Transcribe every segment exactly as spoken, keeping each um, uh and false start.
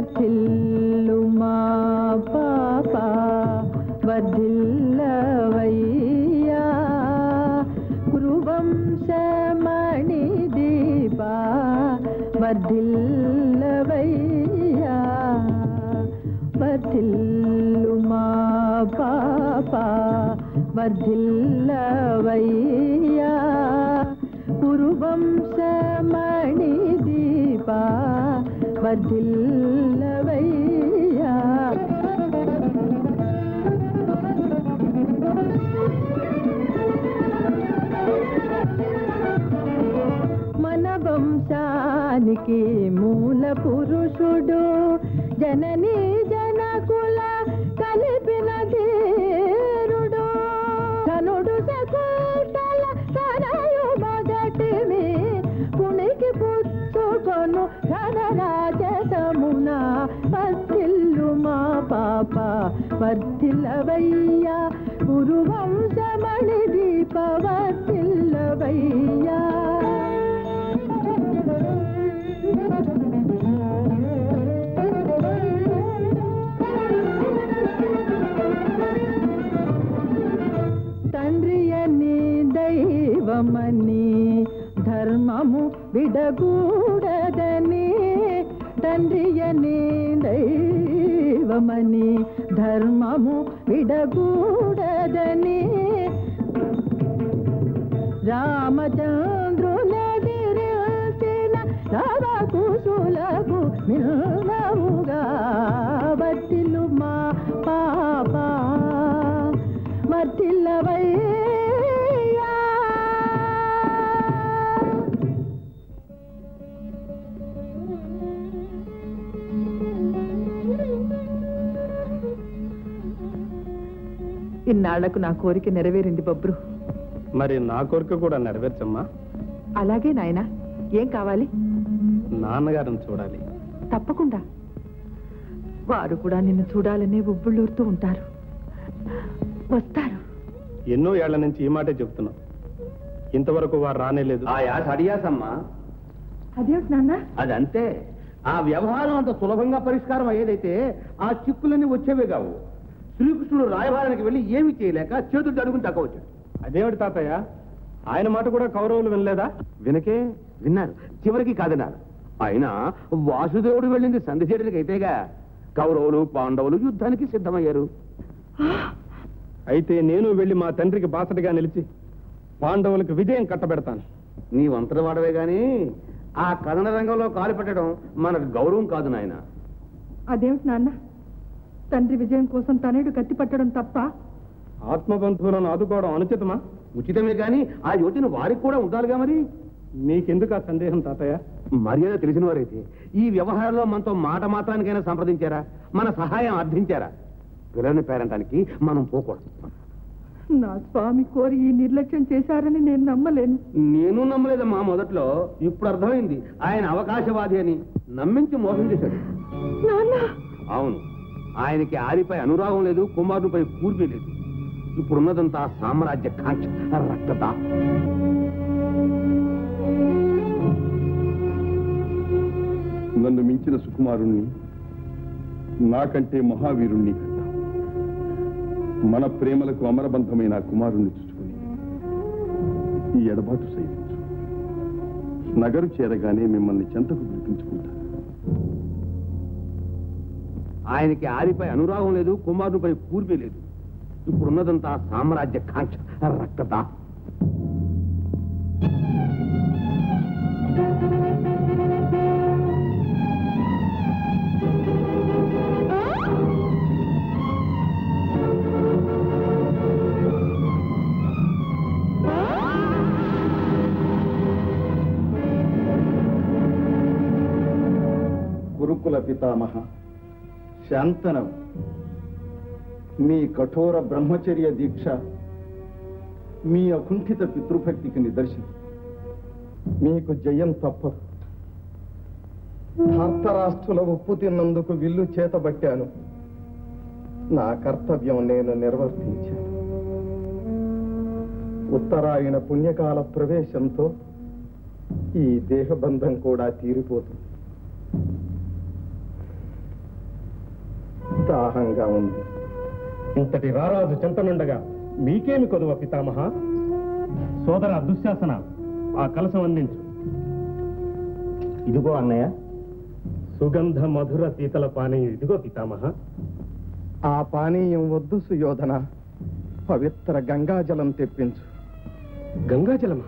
వర్ధిల్లు మా పాప వర్ధిల్లవయ్యా కురువంశమణి దీప వర్ధిల్లవయ్యా వర్ధిల్లు మా పాప వర్ధిల్లవయ్యా కురువంశమణి దీప వర్ధిల్లవయ్యా మన వంశానికి మూల పురుషుడు జననీ జనకుల కలిపిన ధీరుడు ధనుడు సకుటల తనయు మొదటిని పుణికి పుచ్చుకొను ధనరాజసమున వర్ధిల్లు మా పాప వర్ధిల్లవయ్యా గురువంశమణి దీప వర్ధిల్లవయ్యా తండ్రియని దైవమని ధర్మము విడగూడదని తండ్రియని దైవమని ధర్మము విడగూడదని రామచంద్రులెదిరిల్చిన రవ కుశులకు మిల్నముగా వర్ధిల్లు మా పాప వర్ధిల్లవయ్యా ఇన్నాళ్లకు నా కోరిక నెరవేరింది బొబ్రు. మరి నా కోరిక కూడా నెరవేర్చమ్మా. అలాగే నాయనా. ఏం కావాలి? నాన్నగారిని చూడాలి. తప్పకుండా. వారు కూడా నిన్ను చూడాలనే ఉబ్బుళ్ళూరుతూ ఉంటారు. వస్తారు. ఎన్నో ఏళ్ల నుంచి ఈ మాటే చెప్తున్నాం. ఇంతవరకు వారు రానేలేదు. ఆ యాస అడియాసమ్మా. అదేమిటి నాన్న? అదంతే. ఆ వ్యవహారం అంత సులభంగా పరిష్కారం అయ్యేదైతే ఆ చిక్కులన్నీ వచ్చేవే కావు. శ్రీకృష్ణుడు రాయబారానికి వెళ్ళి ఏమి చేయలేక చేతులు అడుగుని తగ్గవచ్చు. అదేమిటి తాతయ్య, ఆయన మాట కూడా కౌరవులు వినలేదా? వినకే విన్నారు, చివరికి కాదన్నారు. అయినా వాసుదేవుడు వెళ్ళింది సంధి చేయడానికి అయితేగా. కౌరవులు పాండవులు యుద్ధానికి సిద్ధమయ్యారు. అయితే నేను వెళ్ళి మా తండ్రికి బాసటగా నిలిచి పాండవులకు విజయం కట్టబెడతాను. నీ వంతర వాడవే గాని ఆ కథన రంగంలో కాలు పెట్టడం మనకు గౌరవం కాదు నాయన. అదేమిటి నాన్న? తండ్రి విజయం కోసం తనయుడు కత్తి పట్టడం తప్ప? ఆత్మబంధువులను ఆదుకోవడం అనుచితమా? ఉచితమే గాని ఆ యోచన వారికి కూడా ఉండాలిగా. మరి మీకెందుకు ఆ సందేహం తాతయ్య? మర్యాద తెలిసిన వారైతే ఈ వ్యవహారంలో మనతో మాట మాత్రానికైనా సంప్రదించారా, మన సహాయం అర్థించారా? పిల్లల్ని పేరంటానికి మనం పోకూడదు. నా స్వామి కోరి ఈ నిర్లక్ష్యం చేశారని నేను నమ్మలేను. నేను నమ్మలేదమ్మా మొదట్లో. ఇప్పుడు అర్థమైంది ఆయన అవకాశవాది అని. నమ్మించి మోసం చేశాడు. అవును, ఆయనకి ఆదిపై అనురాగం లేదు, కుమారునిపై పూర్తి లేదు. ఇప్పుడున్నదంతా సామ్రాజ్య కాంక్ష, రక్తత. నన్ను మించిన సుకుమారుణ్ణి, నాకంటే మహావీరుణ్ణి కన్నా మన ప్రేమలకు అమరబంధమైన కుమారుణ్ణి చూసుకుని ఈ ఎడబాటు సైతించు. నగరు చేరగానే మిమ్మల్ని చెంతకు పిలిపించుకుంటా. ఆయనకి ఆదిపై అనురాగం లేదు, కుమారునిపై పూర్తి లేదు. ఇప్పుడున్నదంతా సామ్రాజ్య కాంక్ష, రక్తత. గురుకుల పితామహ శాంతనం, మీ కఠోర బ్రహ్మచర్య దీక్ష మీ అకుంఠిత పితృభక్తికి నిదర్శనం. మీకు జయం తప్పదు. ధార్తరాష్ట్రుల ఉప్పు తిన్నందుకు విల్లు చేతబట్టాను. నా కర్తవ్యం నేను నిర్వర్తించాను. ఉత్తరాయణ పుణ్యకాల ప్రవేశంతో ఈ దేహబంధం కూడా తీరిపోతుంది. ఉత్సాహంగా ఉంది. ఇంతటి రారాజు చెంతనుండగా మీకేమి కొదువ పితామహ? సోదర దుశ్శాసన, ఆ కలశం అందించు. ఇదిగో అన్నయ్య. సుగంధ మధుర శీతల పానీయం ఇదిగో పితామహ. ఆ పానీయం వద్దు సుయోధన, పవిత్ర గంగాజలం తెప్పించు. గంగాజలమా?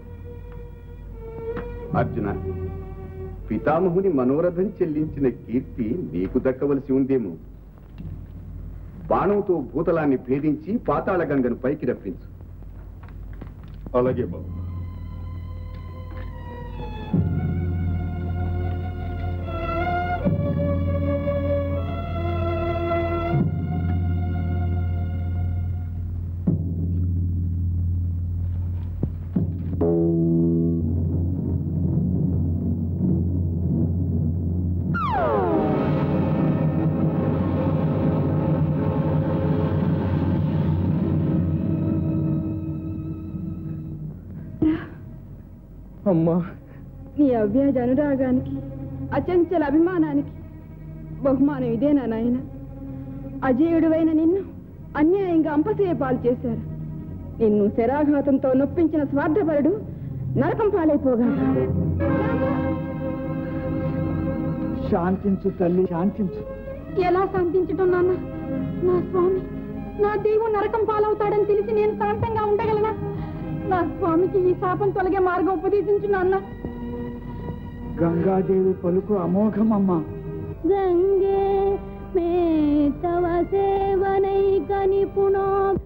అర్జున, పితామహుని మనోరథం చెల్లించిన కీర్తి నీకు దక్కవలసి ఉందేమో. బాణంతో భూతలాన్ని భేదించి పాతాళ గంగను పైకి రప్పించు. అలాగే బాబు. అమ్మా, నీ అవ్యాజ అనురాగానికి, అచంచల అభిమానానికి బహుమానం ఇదేనా నాయన? అజేయుడువైన నిన్ను అన్యాయంగా అంపశయ్య పాలు చేశారు. నిన్ను శరాఘాతంతో నొప్పించిన స్వార్థపరుడు నరకం పాలైపోగా. శాంతించు తల్లి, శాంతించు. ఎలా శాంతించటం నాన్న? నా స్వామి, నా దేవుడు నరకం పాలవుతాడని తెలిసి నేను శాంతంగా ఉండగలనా? నా స్వామికి ఈ శాపం తొలగే మార్గం ఉపదేశించు నాన్న. గంగాదేవి పలుకు అమోఘమమ్మా. గంగే మే తవ సేవనైక నిపుణో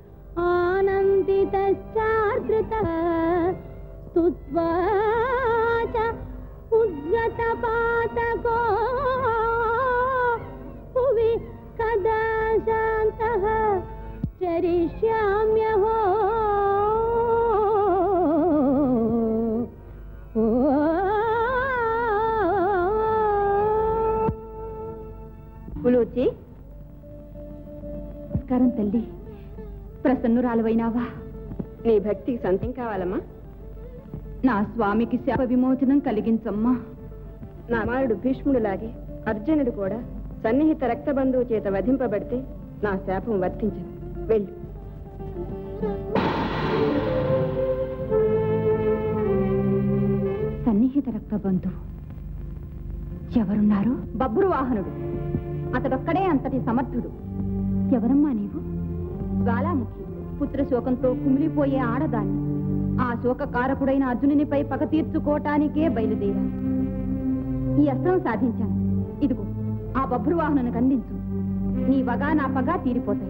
ఆనందితశ్చార్దృతః స్తుత్వా చ ఉద్గత పాతకో భువి కదా శాంతః చరిష్యామ్యహో. పులూచి, నమస్కారం తల్లి. ప్రసన్నురాలవైనావా? నీ భక్తికి సంతం కావాలమ్మా. నా స్వామికి శాప విమోచనం కలిగించమ్మా. నా కుమారుడు భీష్ముడులాగే అర్జునుడు కూడా సన్నిహిత రక్తబంధువు చేత వధింపబడితే నా శాపం వర్తించదు. వెళ్ళు. సన్నిహిత రక్తబంధువు ఎవరున్నారు? బబ్రు వాహనుడు. అతడొక్కడే అంతటి సమర్థుడు. ఎవరమ్మా నీవు? జ్వాలాముఖి, పుత్ర శోకంతో కుమిలిపోయే ఆడదాన్ని. ఆ శోకకారకుడైన అర్జునునిపై పగ తీర్చుకోవటానికే బయలుదేరాను. ఈ అస్త్రం సాధించాను. ఇదిగో ఆ బబ్రు వాహనునికి అందించు. నీ వగా నా పగ తీరిపోతాయి.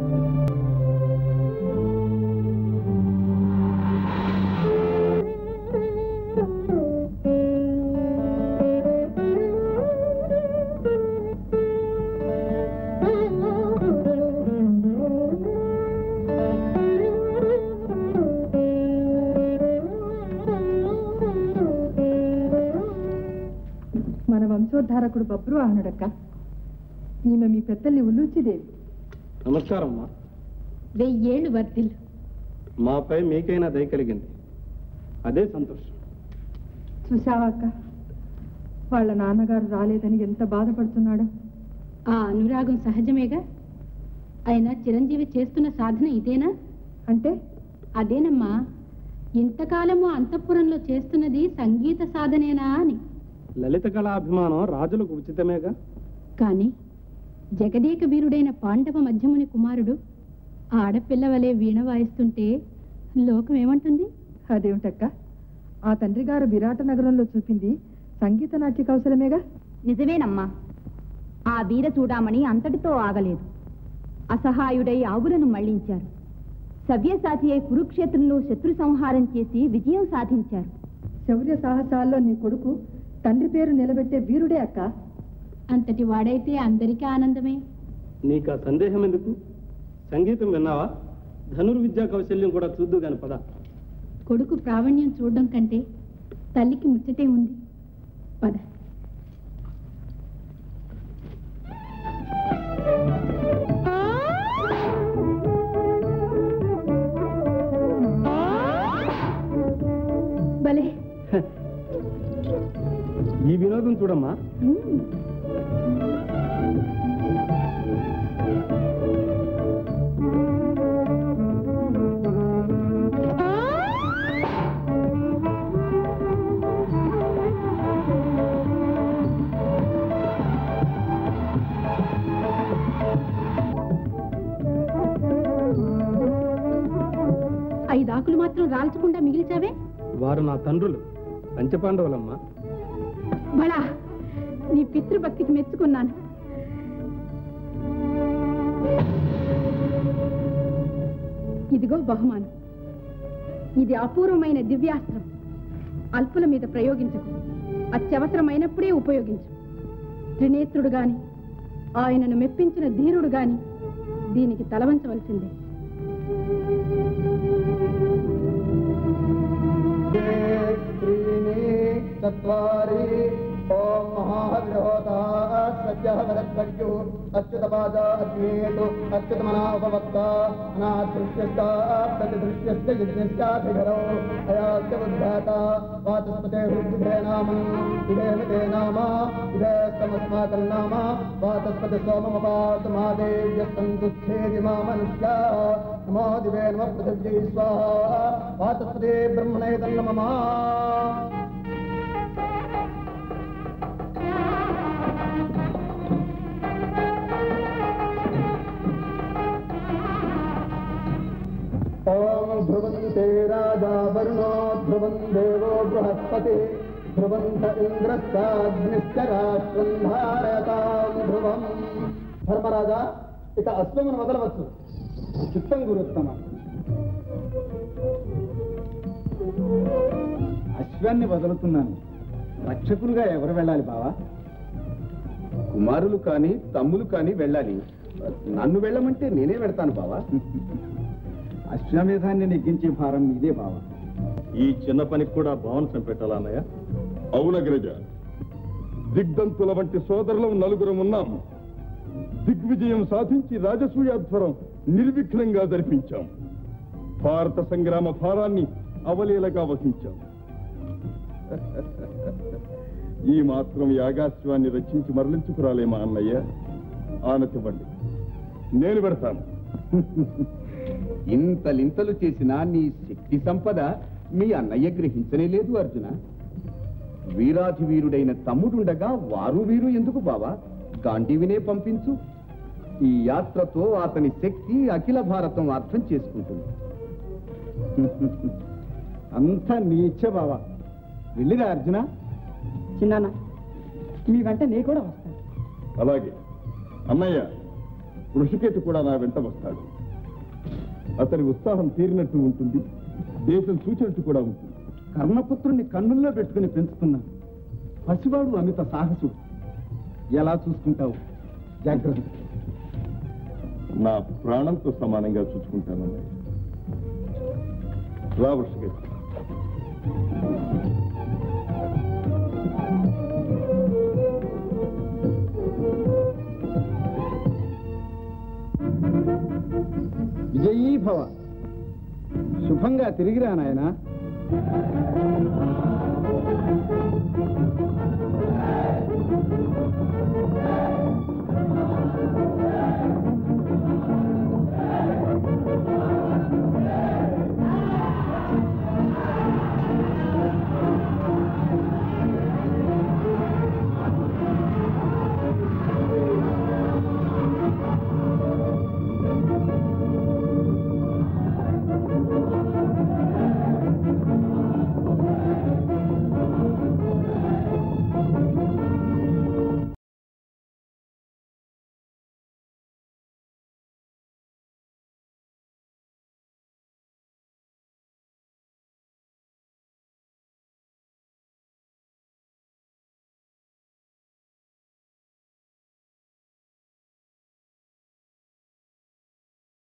మన వంశోద్ధారకుడు బబ్రు వాహనుడక్క. ఈమె మీ పెద్దల్ని ఉల్లూచిదేవి. నమస్కారం అమ్మా. వెయ్యేళ్ళు వర్తిల్లు. మాపై మీకైనా దయ కలిగింది, అదే సంతోషం. చూశావాక్క, వాళ్ళ నాన్నగారు రాలేదని ఎంత బాధపడుతున్నాడో. ఆ అనురాగం సహజమేగా. అయినా చిరంజీవి చేస్తున్న సాధన ఇదేనా? అంటే అదేనమ్మా, ఇంతకాలము అంతఃపురంలో చేస్తున్నది సంగీత సాధనేనా అని. లలిత కళాభిమానం రాజులకు ఉచితమేగా. కాని జగదేక వీరుడైన పాండవ మధ్యముని కుమారుడు ఆడపిల్ల వలె వీణ వాయిస్తుంటే లోకం ఏమంటుంది? అదేమిటక్క, ఆ తండ్రి గారు విరాట నగరంలో చూపింది సంగీత నాట్య కౌశలమేగా. నిజమేనమ్మా. ఆ వీర చూడామణి అంతటితో ఆగలేదు. అసహాయుడై ఆవులను మళ్లించారు. సవ్యసాచి అయి కురుక్షేత్రంలో శత్రు సంహారం చేసి విజయం సాధించారు. శౌర్య సాహసాల్లో నీ కొడుకు తండ్రి పేరు నిలబెట్టే వీరుడే అక్క. అంతటి వాడైతే అందరికీ ఆనందమే. నీకు ఆ సందేహం ఎందుకు? సంగీతం విన్నావా? ధనుర్విద్యా కౌశల్యం కూడా చూద్దు గాని పద. కొడుకు ప్రావీణ్యం చూడడం కంటే తల్లికి ముచ్చటే ఉంది. పద. భలే, ఈ వినోదం చూడమ్మా. ఐదాకులు మాత్రం రాల్చకుండా మిగిల్చావే? వారు నా తండ్రులు పంచపాండవులమ్మా. బళా, నీ పితృభక్తికి మెచ్చుకున్నాను. ఇదిగో బహుమానం. ఇది అపూర్వమైన దివ్యాస్త్రం. అల్పుల మీద ప్రయోగించకు, అత్యవసరమైనప్పుడే ఉపయోగించు. త్రినేత్రుడు గాని, ఆయనను మెప్పించిన ధీరుడు గాని దీనికి తలవంచవలసిందే. चत्वारि ओम महाविरोधा सत्यः वरद्वज्यो अच्युतपादा अग्नेतु अच्युतमनापवक्ता अनादृश्यस्ता प्रतिदृश्यस्य यज्ञस्याधिकरो अयास्य उद्घाता वाचस्पते हृद्विधे नाम इदेमिते नाम इदेस्तमस्माकं नाम वाचस्पति सोममपातमादेव्यस्तन्तुच्छेदि मामनुष्या नमो दिवे नमः पृथिव्यै स्वाहा वाचस्पते ब्रह्मणे तन्नमः. ओम ध्रुवन्ते राजा वरुणो ध्रुवं देवो बृहस्पति ध्रुवन्त इंद्रश्चाग्निश्च राष्ट्रं धारयतां ध्रुवम्. ధర్మరాజా, ఇక అశ్వమును వదలవచ్చు. చిత్తం గురుత్తమ. అశ్వాన్ని వదులుతున్నాను. రక్షకులుగా ఎవరు వెళ్ళాలి బావా? కుమారులు కాని తమ్ములు కాని వెళ్ళాలి. నన్ను వెళ్ళమంటే నేనే వెళ్తాను బావా. అశ్వమేధాన్ని నెగ్గించే భారం మీదే బావా. ఈ చిన్న పనికి కూడా భావన చంపెట్టాలా అన్నయ్య? అవునగ్రజ, దిగ్దంతుల వంటి సోదరులం నలుగురం ఉన్నాము. దిగ్విజయం సాధించి రాజసూయాధ్వరం నిర్విఘ్నంగా జరిపించాం. భారత సంగ్రామ భారాన్ని అవలీలగా వహించాం. ఈ మాత్రం యాగాశ్వాన్ని రక్షించి మరలించుకురాలేమా అన్నయ్య? ఆనతివ్వండి, నేను పెడతాను. ఇంతలింతలు చేసిన నీ శక్తి సంపద మీ అన్నయ్య గ్రహించనే లేదు అర్జున. వీరాధి వీరుడైన తమ్ముడుండగా వారు వీరు ఎందుకు బావా? గాంధీవినే పంపించు. ఈ యాత్రతో అతని శక్తి అఖిల భారతం అర్థం చేసుకుంటుంది. అంతా నీ ఇచ్చ బావా. వెళ్ళిరా అర్జున. చిన్నాన్న, మీ వెంట నీ కూడా వస్తాను. అలాగే అన్నయ్య, ఋషికేతు కూడా నా వెంట వస్తాడు. అతని ఉత్సాహం తీరినట్టు ఉంటుంది, దేశం సూచినట్టు కూడా ఉంటుంది. కర్ణపుత్రుణ్ణి కన్నుల్లో పెట్టుకుని పెంచుకున్నాను. పసివాడు అమిత సాహసుడు. ఎలా చూసుకుంటావు? జాగ్రత్త. నా ప్రాణంతో సమానంగా చూసుకుంటాను అన్నయ్య. రా ఋషికేతు. విజయీ భవ. శుభంగా తిరిగిరా నాయనా.